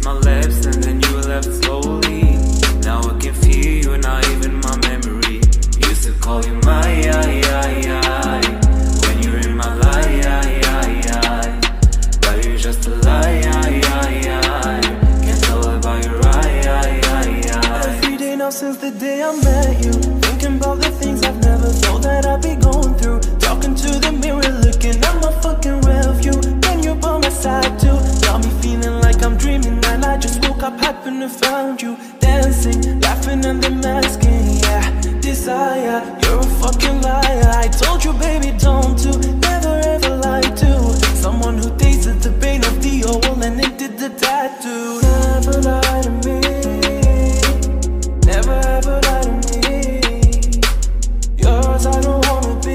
kissed my lips and then you left slowly. Now I can feel you, not even my memory. Used to call you my when you're in my life, but you're just a lie. Can't tell about your every day now since the day I met you, thinking about the things I've never thought that I'd be going through. Talking to the mirror, looking at my fucking rear view. When you're by my side too, got me feeling like I'm dreaming. And I just woke up, happened to found you, dancing, laughing and then masking. Yeah, desire, you're a fucking liar. I told you baby don't to, never ever lie to someone who tasted the pain of the old and it did the tattoo. Never lie to me, never ever lie to me. Yours I don't wanna be,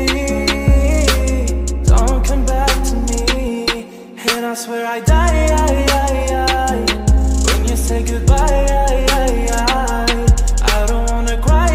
don't come back to me. And I swear I die when you say goodbye. I don't wanna cry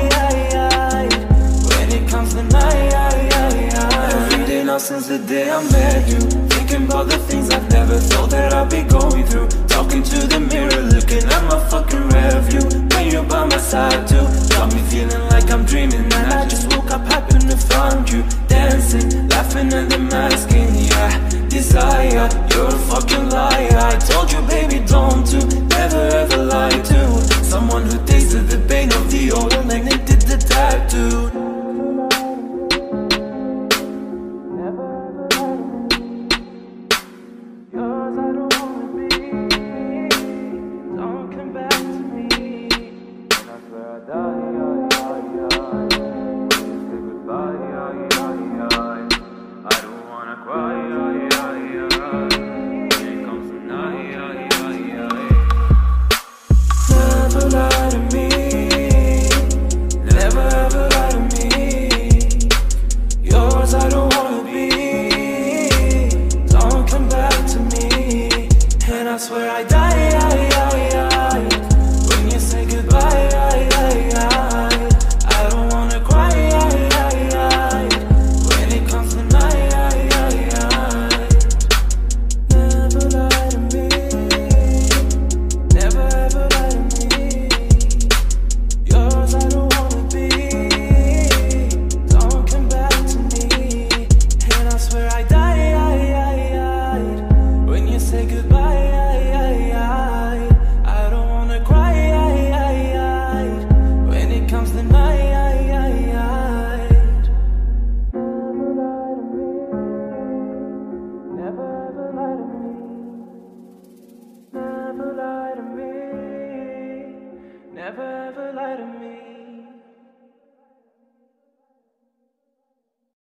when it comes to night. Every day now since the day I met you, thinking about the things I've never thought that I'd be going through. Talking to the mirror, looking at my fucking rear view. When you're by my side too, got me feeling like I'm dreaming. And I just woke up, happened to find you, dancing, laughing and then masking. Yeah, desire, you're a fucking liar. I told you baby don't to, never ever lie to someone who tasted the pain of the old and it did the tattoo. I swear I die.